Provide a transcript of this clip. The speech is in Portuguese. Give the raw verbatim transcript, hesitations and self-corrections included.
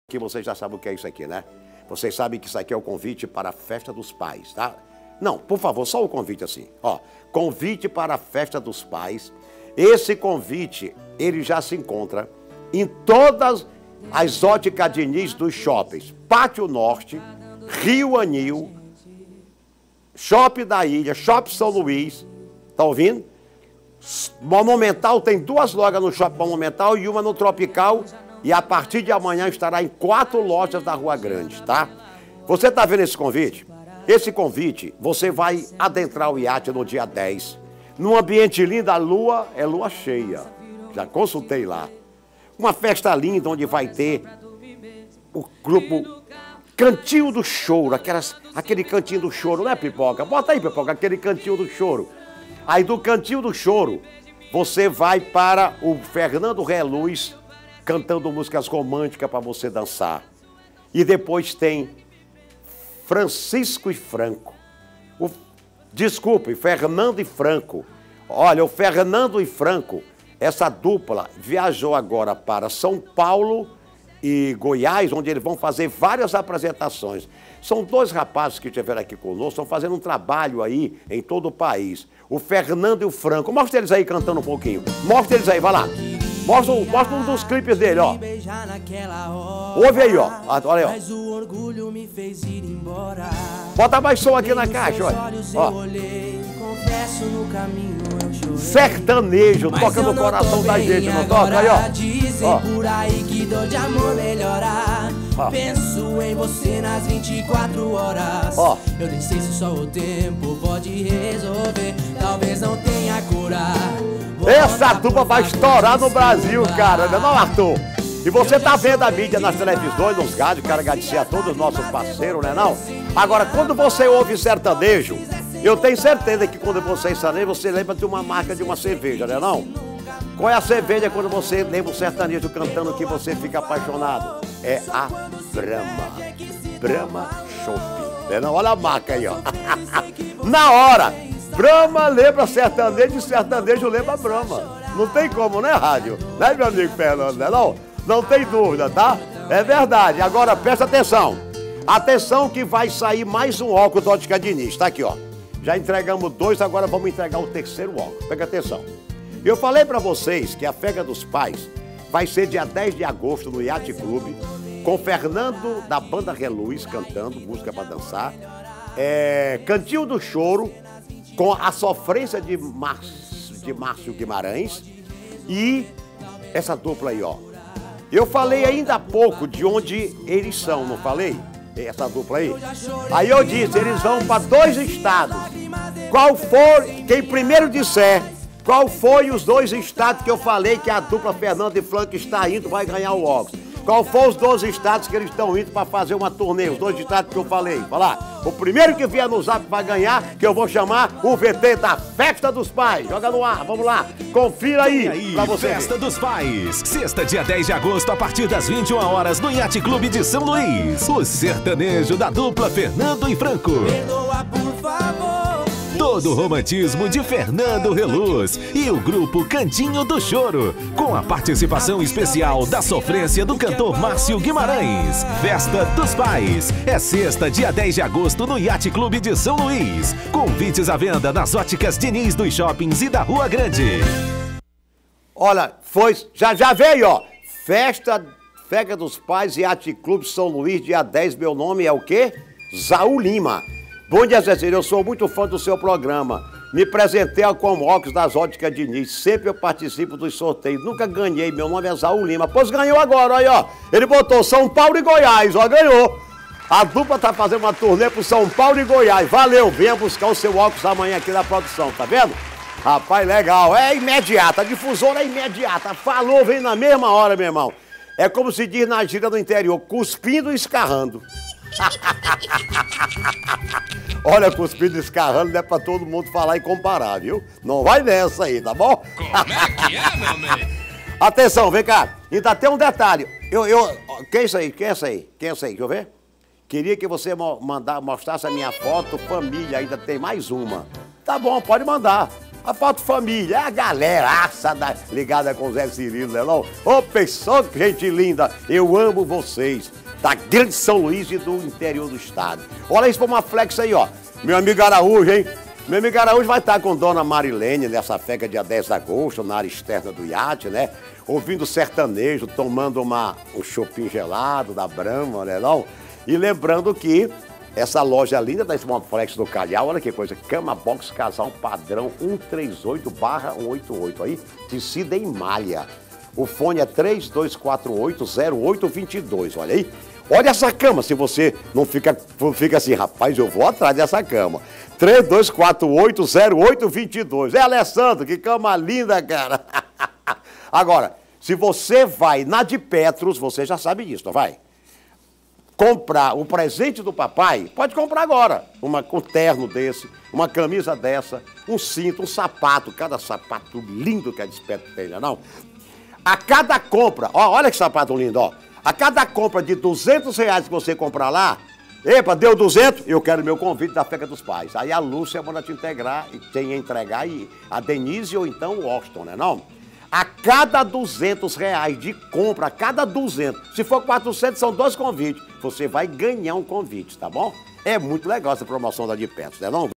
Que vocês já sabem o que é isso aqui, né? Vocês sabem que isso aqui é o convite para a festa dos pais, tá? Não, por favor, só o convite assim. Ó, convite para a festa dos pais. Esse convite, ele já se encontra em todas as óticas Diniz dos shoppings. Pátio Norte, Rio Anil, Shopping da Ilha, Shopping São Luís. Tá ouvindo? Monumental tem duas lojas no Shopping Monumental e uma no Tropical. E a partir de amanhã estará em quatro lojas da Rua Grande, tá? Você tá vendo esse convite? Esse convite, você vai adentrar o iate no dia dez. Num ambiente lindo, a lua é lua cheia. Já consultei lá. Uma festa linda onde vai ter o grupo Cantinho do Choro, aquelas, aquele Cantinho do Choro, né, Pipoca? Bota aí, Pipoca, aquele Cantinho do Choro. Aí do Cantinho do Choro, você vai para o Fernando Reluz, cantando músicas românticas para você dançar. E depois tem Francisco e Franco. O, desculpe, Fernando e Franco. Olha, o Fernando e Franco, essa dupla viajou agora para São Paulo e Goiás, onde eles vão fazer várias apresentações. São dois rapazes que estiveram aqui conosco, estão fazendo um trabalho aí em todo o país. O Fernando e o Franco. Mostra eles aí cantando um pouquinho. Mostra eles aí, vai lá. Mostra, mostra um dos clipes dele, ó. Ouve aí, ó. Olha aí, ó. Bota mais som aqui na caixa, olha. Ó. Sertanejo, toca no coração da gente, não toca? Aí, ó. Ó. Penso em você nas vinte e quatro horas. Ó. Eu nem sei se só o tempo pode resolver. Talvez não tenha cura. Essa dupla vai estourar no Brasil, cara, não é não, Arthur? E você tá vendo a mídia nas televisões, nos rádios, quero agradecer a todos os nossos parceiros, não é não? Agora, quando você ouve sertanejo, eu tenho certeza que quando você sertanejo, você lembra de uma marca de uma cerveja, não é não? Qual é a cerveja quando você lembra o sertanejo cantando que você fica apaixonado? É a Brahma. Brahma Chopp. É não? Olha a marca aí, ó. Na hora! Brahma lembra sertanejo e sertanejo lembra Brahma. Não tem como, né, rádio? Né, meu amigo Fernando? Né, não? Não tem dúvida, tá? É verdade. Agora, presta atenção. Atenção que vai sair mais um óculos da Ótica Diniz. Tá aqui, ó. Já entregamos dois, agora vamos entregar o terceiro óculos. Pega atenção. Eu falei pra vocês que a Festa dos Pais vai ser dia dez de agosto no Yacht Clube, com Fernando da Banda Reluz cantando, música pra dançar. É, Cantinho do Choro, com a sofrência de Márcio, de Márcio Guimarães. E essa dupla aí, ó. Eu falei ainda há pouco de onde eles são, não falei? Essa dupla aí. Aí eu disse, eles vão para dois estados. Qual for, quem primeiro disser qual foi os dois estados que eu falei que a dupla Fernando e Franco está indo, vai ganhar o óculos. Qual foram os dois estados que eles estão indo para fazer uma turnê? Os dois estados que eu falei. Vai lá. O primeiro que vier no zap vai ganhar, que eu vou chamar o V T da Festa dos Pais. Joga no ar, vamos lá. Confira aí, aí pra você. Festa dos Pais. Sexta, dia dez de agosto, a partir das vinte e uma horas, no Yacht Clube de São Luís. O sertanejo da dupla Fernando e Franco. Perdoa, por favor. Todo o romantismo de Fernando Reluz e o grupo Cantinho do Choro, com a participação especial da sofrência do cantor Márcio Guimarães. Festa dos Pais. É sexta, dia dez de agosto, no Yacht Clube de São Luís. Convites à venda nas óticas Diniz dos shoppings e da Rua Grande. Olha, foi, já, já veio, ó. Festa, Festa dos Pais, Yacht Clube São Luís, dia dez. Meu nome é o quê? Zaú Lima. Bom dia, Zezé, eu sou muito fã do seu programa. Me presentei ao Comóx das Óticas Diniz. Sempre eu participo dos sorteios. Nunca ganhei. Meu nome é Zaú Lima. Pois ganhou agora, olha, ó. Ele botou São Paulo e Goiás, ó, ganhou. A dupla tá fazendo uma turnê pro São Paulo e Goiás. Valeu, venha buscar o seu óculos amanhã aqui na produção, tá vendo? Rapaz, legal. É imediata, a difusora é imediata. Falou, vem na mesma hora, meu irmão. É como se diz na gíria do interior, cuspindo e escarrando. Olha, cuspindo e escarrando não é pra todo mundo falar e comparar, viu? Não vai nessa aí, tá bom? Como é que é, meu amigo? Atenção, vem cá. Ainda tem um detalhe. Eu, eu, quem é isso aí? Quem é isso aí? Quem é isso aí? Deixa eu ver. Queria que você mandar, mostrasse a minha foto, família. Ainda tem mais uma. Tá bom, pode mandar. A Foto Família, é a galeraça da, ligada com o Zé Cirilo, né não? Ô, pessoal, gente linda, eu amo vocês, da grande São Luís e do interior do estado. Olha isso pra uma flex aí, ó. Meu amigo Araújo, hein? Meu amigo Araújo vai estar com Dona Marilene nessa festa dia dez de agosto, na área externa do iate, né? Ouvindo sertanejo, tomando uma, um chopinho gelado da Brahma, né não? E lembrando que essa loja linda da Smallflex do Calhau, olha que coisa, cama box casal padrão cento e trinta e oito barra cento e oitenta e oito aí, tecida em malha. O fone é três dois quatro oito zero oito dois dois, olha aí. Olha essa cama, se você não fica, fica assim, rapaz, eu vou atrás dessa cama. três dois quatro oito zero oito dois dois. É, Alessandro, que cama linda, cara. Agora, se você vai na de Petros, você já sabe disso, não vai? Comprar o presente do papai, pode comprar agora. Uma, um terno desse, uma camisa dessa, um cinto, um sapato, cada sapato lindo que a Despeto tem, não? A cada compra, ó, olha que sapato lindo, ó. A cada compra de duzentos reais que você comprar lá, epa, deu duzentos, eu quero meu convite da Festa dos Pais. Aí a Lúcia manda te integrar, tem a entregar, e a Denise ou então o Austin, né não? A cada duzentos reais de compra, a cada duzentos, se for quatrocentos, são dois convites. Você vai ganhar um convite, tá bom? É muito legal essa promoção da de Petros, né não?